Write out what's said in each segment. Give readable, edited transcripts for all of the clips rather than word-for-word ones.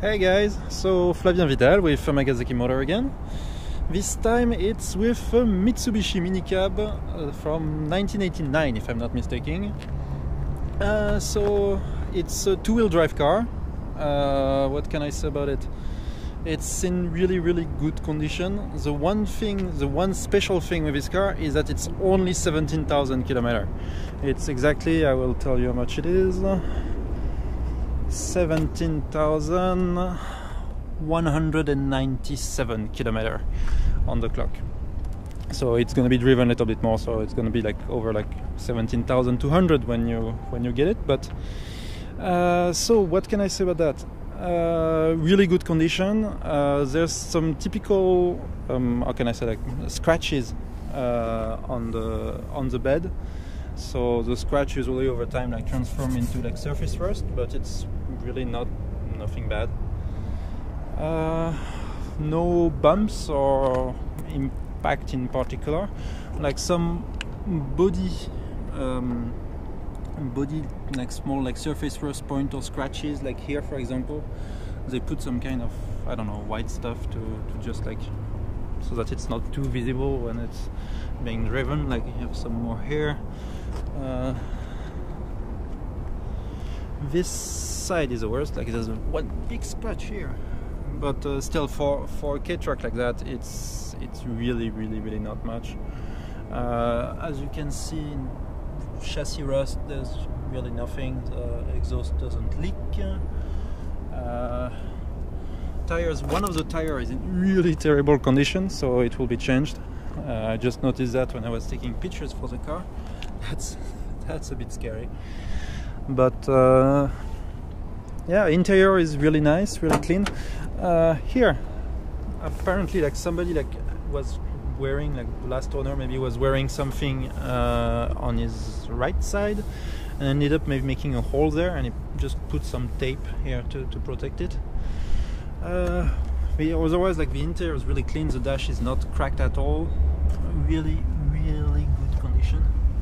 Hey guys, so Flavien Vidal with Magazaki Motor again. This time it's with a Mitsubishi minicab from 1989 if I'm not mistaken. So it's a two-wheel drive car. What can I say about it? It's in really good condition. The one special thing with this car is that it's only 17,000 kilometers. It's exactly, I will tell you how much it is. 17,197 kilometers on the clock. So it's going to be driven a little bit more, so it's going to be like over like 17,200 when you get it. But so what can I say about that? Really good condition. There's some typical how can I say, like scratches on the bed. So the scratch usually over time like transform into like surface rust, but it's really nothing bad. No bumps or impact in particular. Like some body like small like surface rust point or scratches, like here for example they put some kind of, I don't know, white stuff to just like so that it's not too visible when it's being driven. Like you have some more here. This side is the worst, like there's one big scratch here, but still for a K-truck like that it's really not much. As you can see, chassis rust, there's really nothing. The exhaust doesn't leak. Tires, one of the tires is in really terrible condition, so it will be changed. I just noticed that when I was taking pictures for the car. That's a bit scary, but yeah, interior is really nice, really clean. Here apparently like somebody like was wearing, like the last owner maybe was wearing something on his right side and ended up maybe making a hole there, and he just put some tape here to protect it. Otherwise, like the interior is really clean. The dash is not cracked at all. Really good condition.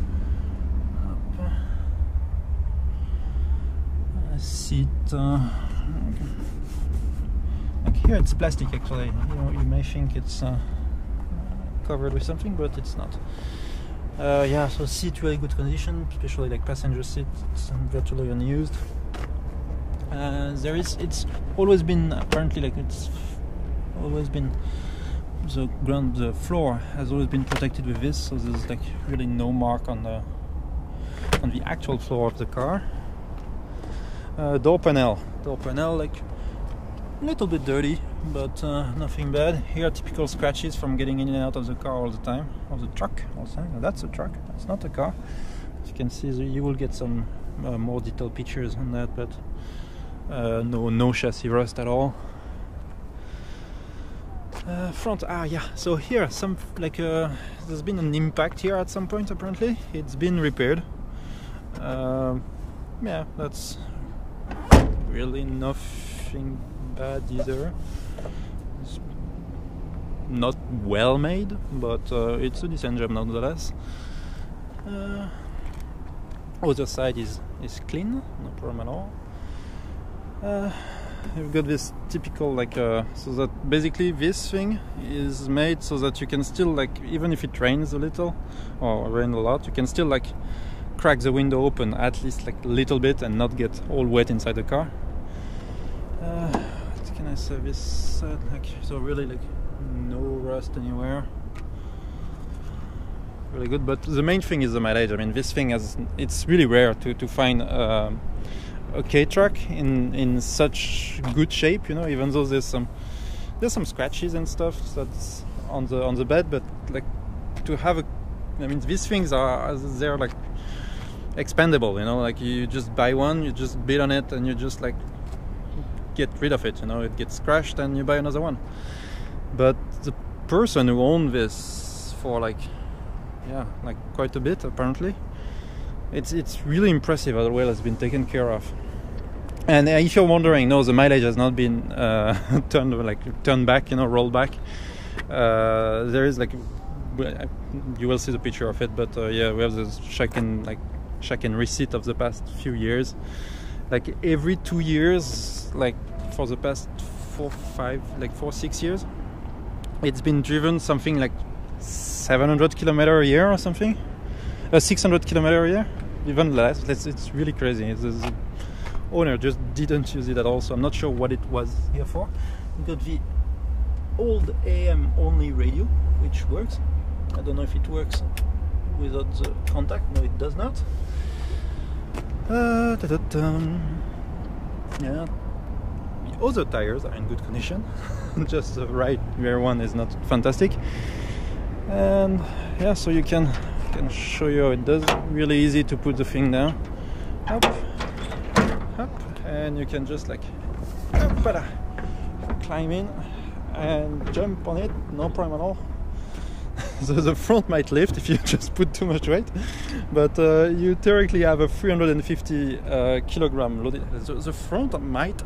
Seat, like here it's plastic actually. You may think it's covered with something, but it's not. Yeah, so seat really good condition, especially like passenger seat. It's virtually unused. It's always been apparently like it's always been the floor has always been protected with this, so there's like really no mark on the actual floor of the car. Door panel like a little bit dirty, but nothing bad. Here typical scratches from getting in and out of the car all the time, or the truck all the time. Now, that's a truck, that's not a car. As you can see, you will get some more detailed pictures on that, but no chassis rust at all. Front, yeah, so here some like there's been an impact here at some point. Apparently it's been repaired. Yeah, that's really nothing bad either. It's not well made, but it's a decent job nonetheless. Other side is clean, no problem at all. You've got this typical like so that basically this thing is made so that you can still, like, even if it rains a little or rain a lot, you can still like crack the window open at least like a little bit and not get all wet inside the car. What can I say? This side, like, so really like no rust anywhere. Really good, but the main thing is the mileage. I mean, this thing it's really rare to find a K-truck in such good shape, you know, even though there's some scratches and stuff that's on the bed, but like to have I mean, these things they're like expendable, you know, like you just buy one, you just bid on it, and you just like get rid of it, you know, it gets crashed and you buy another one. But the person who owned this for like quite a bit, apparently, it's really impressive how well it's been taken care of. And if you're wondering, no, the mileage has not been turned back, you know, rolled back. There is like, you will see the picture of it, but yeah, we have this check-in receipt of the past few years. Like every 2 years, like for the past 4-6 years. It's been driven something like 700 kilometers a year or something, 600 kilometers a year, even less. It's really crazy. The owner just didn't use it at all, so I'm not sure what it was here for. We got the old AM only radio, which works. I don't know if it works without the contact. No, it does not. Yeah, the other tires are in good condition. Just the right rear one is not fantastic. And yeah, so you can show you how it does. Really easy to put the thing down, up, and you can just like climb in and jump on it, no problem at all. So the front might lift if you just put too much weight, but you theoretically have a 350 kilogram loaded. So the front might.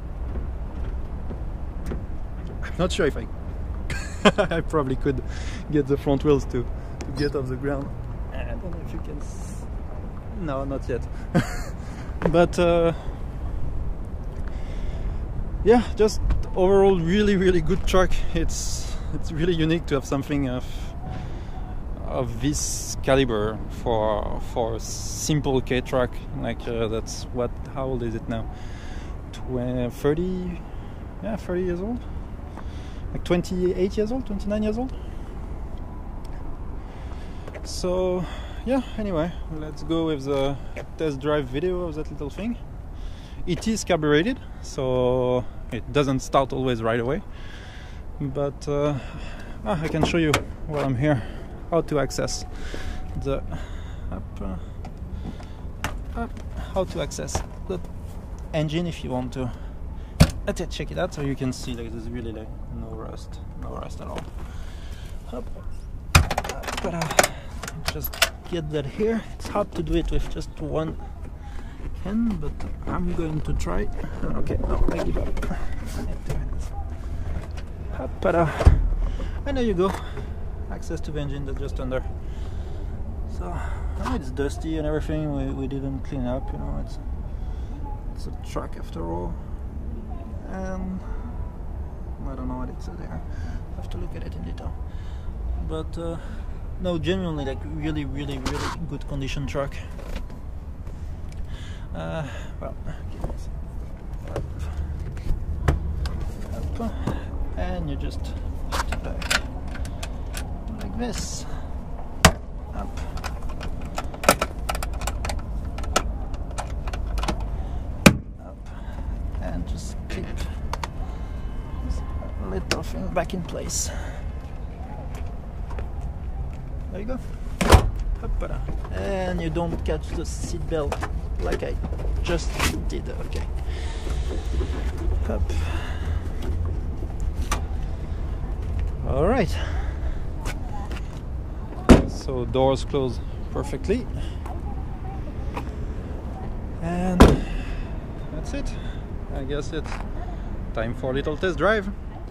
I'm not sure if I. I probably could get the front wheels to get off the ground. I don't know if you can. No, not yet. But yeah, just overall really good truck. It's really unique to have something of this caliber for a simple K truck. Like that's what? How old is it now? 30? Yeah, 30 years old. Like 28 years old, 29 years old. So yeah, anyway, let's go with the test drive video of that little thing. It is carbureted, so it doesn't start always right away, but I can show you while I'm here how to access the how to access the engine if you want to check it out. So you can see like there's really like no rust at all. But just get that here. It's hard to do it with just one hand, but I'm going to try. Okay, no, I give up. I need 2 hands. And there you go. Access to the engine that's just under. So I know it's dusty and everything. We didn't clean up, you know. It's a truck after all, and I don't know what it says there. I have to look at it in detail. But no, genuinely, like really good condition truck. Well, up, and you just put it back like this. Up. Up. And just keep this little thing back in place. There you go. And you don't catch the seat belt like I just did. Okay. Up. All right. So doors close perfectly, and that's it. I guess it's time for a little test drive.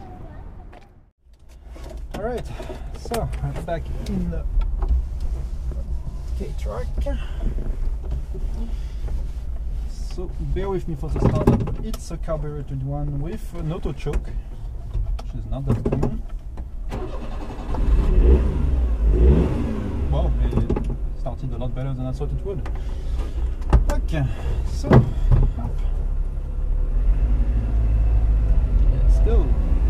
All right. So I'm back in the K-truck. So bear with me for the startup. It's a carbureted one with an auto choke, which is not that common. Wow, it started a lot better than I thought it would. Okay, so up. Let's go.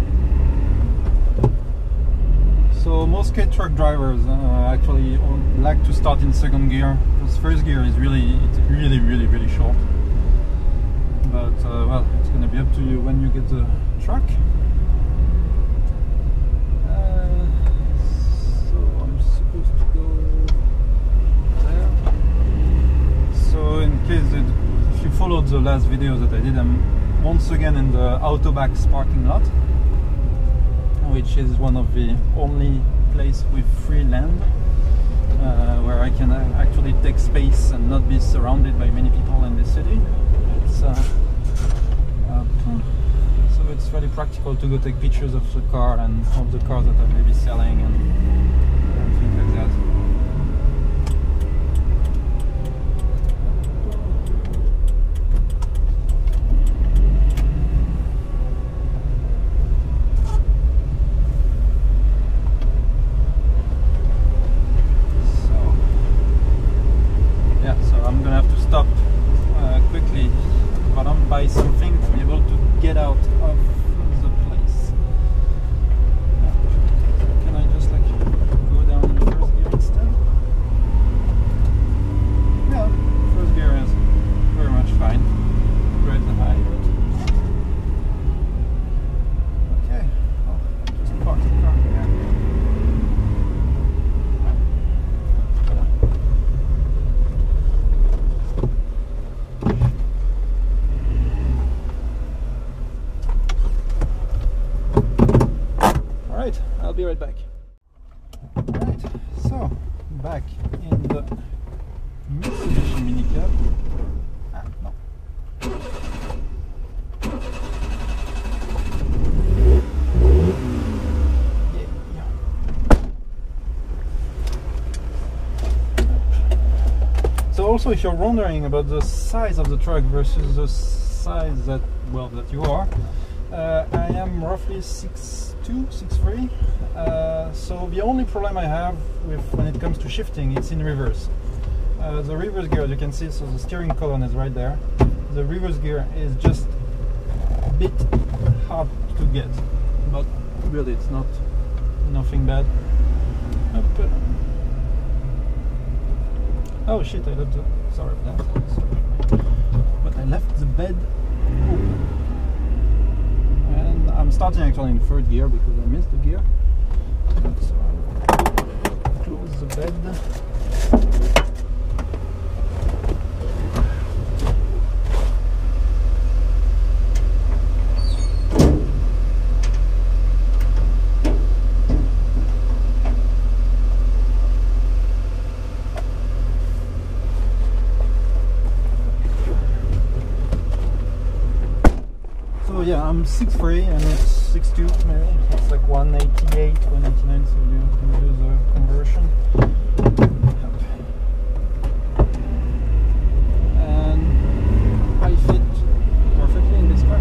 So most K-truck drivers actually like to start in second gear, because first gear is really short. But well, it's going to be up to you when you get the truck. So I'm supposed to go there. So in case if you followed the last video that I did, I'm once again in the Autobacks parking lot, which is one of the only place with free land where I can actually take space and not be surrounded by many people in the city. It's, so it's very practical to go take pictures of the car and of the cars that are maybe selling and things like that. something to be able to get out of the place. Can I just like go down in first gear instead? Yeah, first gear is very much fine. Great the high, but okay. Oh, just parked the car here. Alright, I'll be right back. Alright, so back in the Mitsubishi Minicab. Ah, no. Yeah. So also, if you're wondering about the size of the truck versus the size that, well, that you are, I am roughly 6'2", 6'3". So the only problem I have with when it comes to shifting, it's in reverse. The reverse gear, as you can see, so the steering column is right there. The reverse gear is just a bit hard to get, but really it's not nothing bad. Up. Oh shit! I left the. Sorry about that. Sorry. But I left the bed open, and I'm starting actually in third gear because I missed the gear. So I'll close the bed. So yeah, I'm 6'3" and it's 6'2", maybe. It's like 188, 189, so you can do the conversion. And I fit perfectly in this car.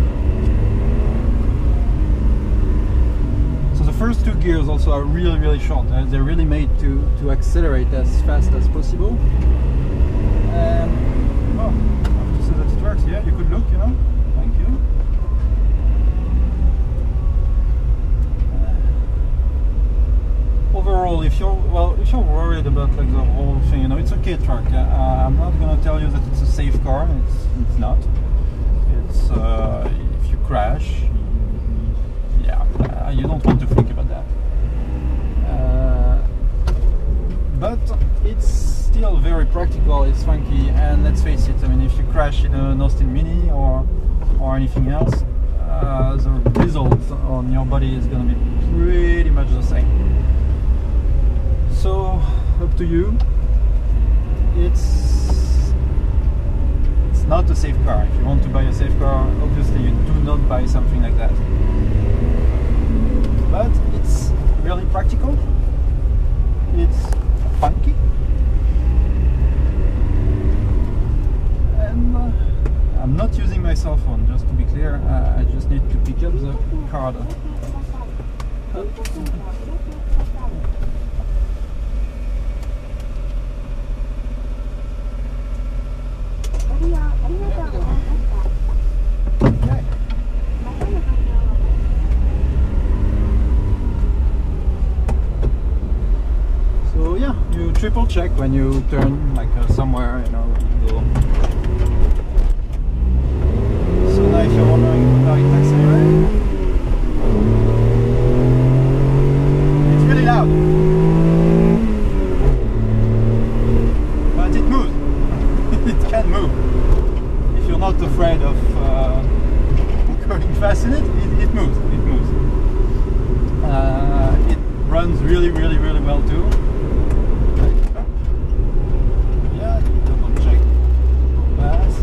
So the first two gears also are really, really short. They're really made to accelerate as fast as possible. And well, I have to say that it works. Yeah, you could look, you know. Thank you. Overall, if you're worried about like the whole thing, you know, it's okay truck. I'm not gonna tell you that it's a safe car. It's not. It's if you crash, yeah, you don't want to think about that. But it's still very practical. It's funky, and let's face it. I mean, if you crash in an Austin Mini or anything else, the result on your body is gonna be pretty much the same. So up to you. It's not a safe car. If you want to buy a safe car, obviously you do not buy something like that. But it's really practical. It's funky. And I'm not using my cell phone, just to be clear. I just need to pick up the card. Okay. So yeah, you triple check when you turn like somewhere, you know, you go. So now if you're wondering how it accelerates, it's really loud, but it moves. It can move. If you're not afraid of going fast in it, it moves. It moves. It runs really, really, really well too. Yeah, double check. Pass.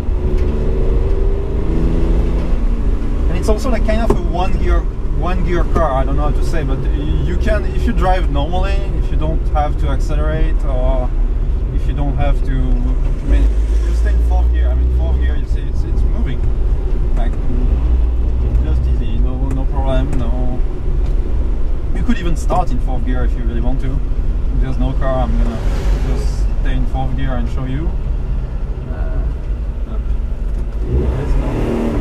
And it's also like kind of a one gear car. I don't know how to say, but you can, if you drive normally, if you don't have to accelerate or if you don't have to, I mean, you stay in fourth gear. I mean, fourth gear, you see, it's moving, like just easy, no problem, no. You could even start in fourth gear if you really want to. If there's no car, I'm gonna just stay in fourth gear and show you. Up. There's no.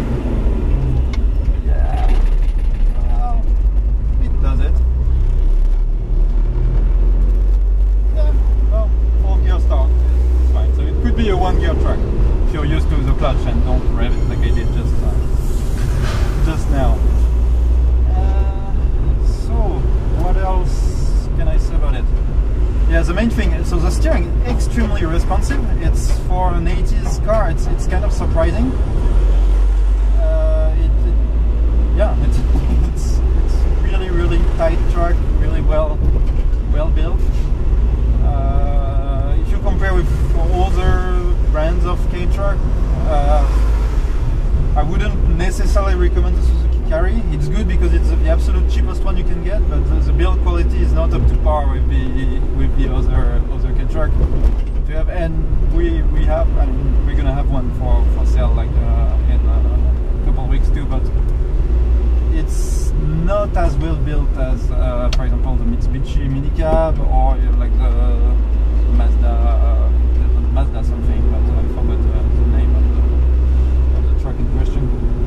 kind of surprising. Yeah, it's really tight truck, really well built. If you compare with other brands of K-Truck, I wouldn't necessarily recommend the Suzuki Carry. It's good because it's the absolute cheapest one you can get, but the build quality is not up to par with the other K-Truck. And we have, I mean, we're gonna have one for sale like in a couple of weeks too, but it's not as well built as, for example, the Mitsubishi Minicab or like the Mazda something, but I forgot the name of the truck in question.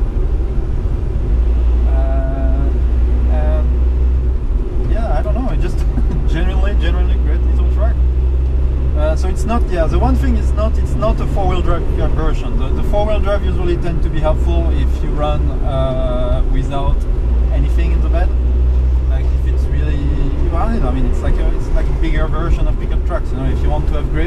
And yeah, I don't know, it just genuinely great little truck. So it's not, yeah, the one thing is it's not a four-wheel drive version. The four-wheel drive usually tend to be helpful if you run without anything in the bed. Like if it's really, well, I mean, it's like a bigger version of pickup trucks. You know, if you want to have grip,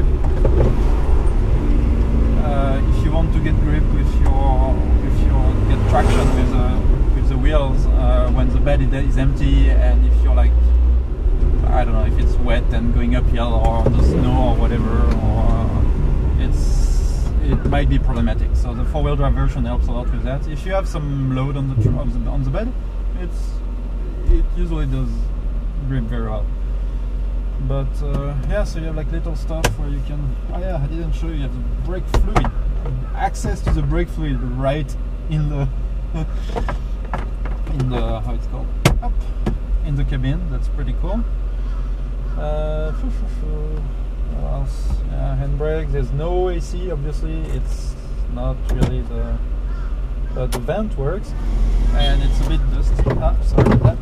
if you want to get grip with your get traction with the wheels when the bed is empty, and if you're like, I don't know, if it's wet and going uphill or on the snow or whatever, or it might be problematic. So the four-wheel drive version helps a lot with that. If you have some load on the bed, it usually does grip very well. But yeah, so you have like little stuff where you can. Oh yeah, I didn't show you. You have the brake fluid, access to the brake fluid right in the how it's called, up in the cabin. That's pretty cool. What else? Yeah, handbrake. There's no AC, obviously. It's not really but the vent works, and it's a bit dusty. Sorry about that.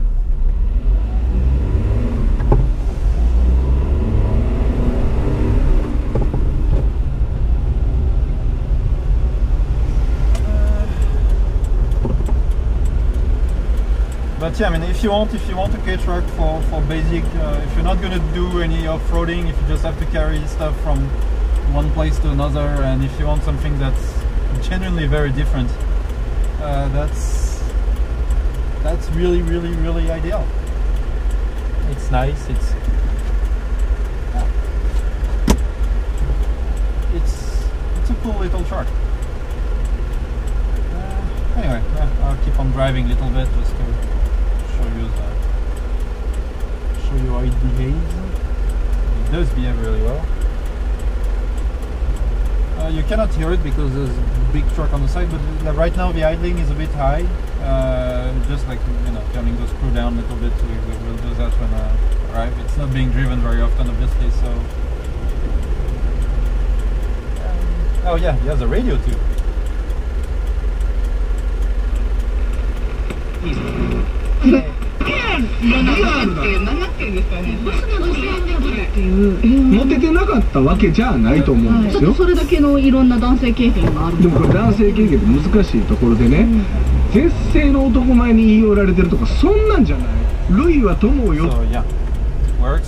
But yeah, I mean, if you want a K-Truck for basic, if you're not gonna do any off-roading, if you just have to carry stuff from one place to another, and if you want something that's genuinely very different, that's really ideal. It's nice. It's a cool little truck. Anyway, I'll keep on driving a little bit just to show you how it behaves. It does behave really well. You cannot hear it because there's a big truck on the side, but right now the idling is a bit high. Just like, you know, turning the screw down a little bit. We will do that when I arrive. It's not being driven very often, obviously. So, oh yeah, he has a radio too. モテてなかったわけじゃないと思うんですよ。 それだけのいろんな男性経験がある。 でもこれ男性経験って難しいところでね、絶世の男前に言い寄られてるとかそんなんじゃない。類は友をよ。 So yeah, works.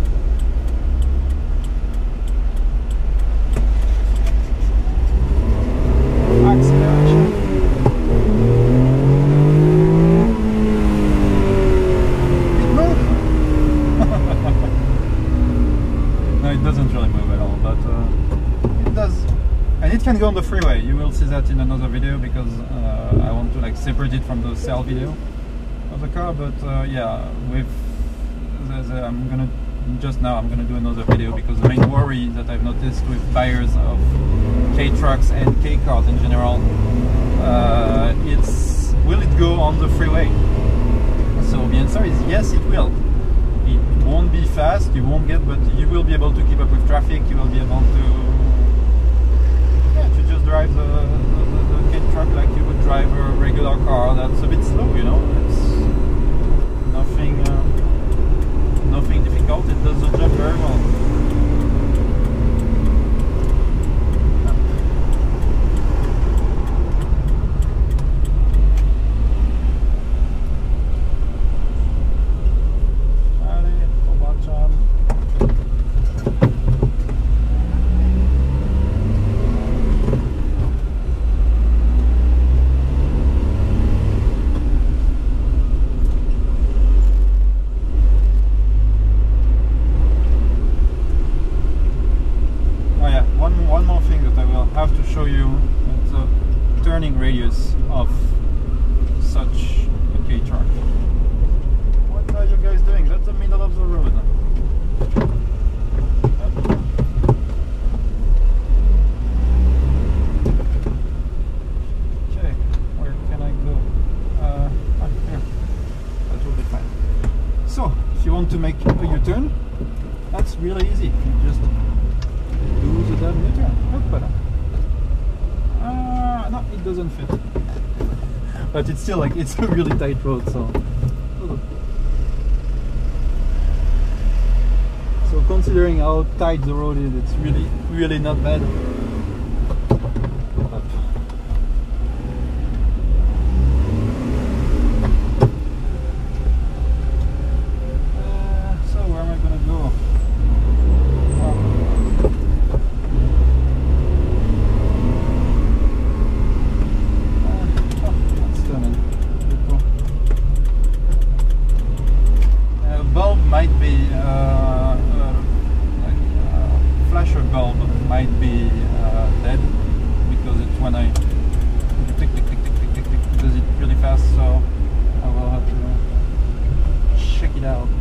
It can go on the freeway. You will see that in another video because I want to like separate it from the sale video of the car. But yeah, with I'm gonna do another video because the main worry that I've noticed with buyers of K-trucks and K-cars in general, it's will it go on the freeway? So the answer is yes, it will. It won't be fast, you won't get, but you will be able to keep up with traffic. You will be able to just drive the K-truck like you would drive a regular car that's a bit slow, you know. It's nothing difficult. It does the job very well. to make a U-turn, that's really easy. You just do the damn U-turn. No, it doesn't fit. But it's still like, it's a really tight road, so. So considering how tight the road is, it's really not bad. So where am I gonna go? That's turning. Bulb might be flasher bulb might be dead, because it's when I tick tick tick tick tick tick tick, it does it really fast, so I will have to check it out.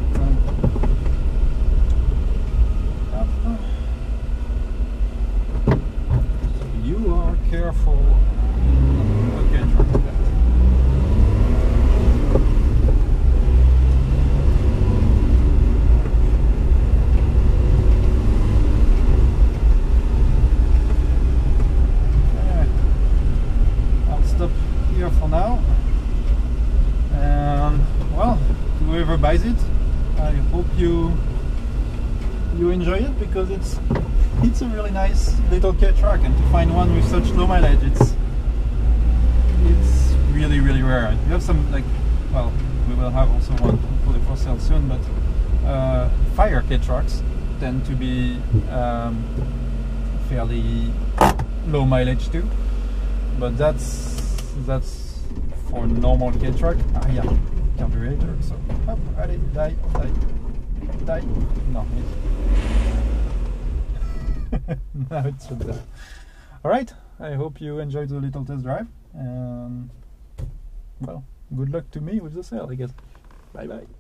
So you are careful. Okay, try that. Here for now, and well, whoever buys it, I hope you enjoy it, because it's a really nice little K-Truck, and to find one with such low mileage, it's really rare. You have some, like, well, we will have also one hopefully for sale soon, but fire K-Trucks tend to be fairly low mileage too, but that's for normal K-Truck. Yeah, carburetor, so up, ready, die. No, now it's shut down. Alright, I hope you enjoyed the little test drive, and well, good luck to me with the sale, I guess. Bye bye.